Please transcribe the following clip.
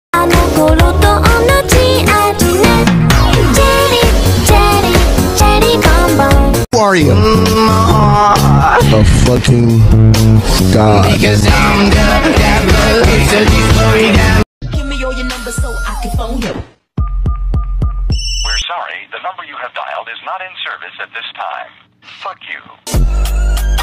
Who are you? A fucking god. Because I'm that movie, so this story down. Give me all your numbers so I can phone you. We're sorry, the number you have dialed is not in service at this time. Fuck you.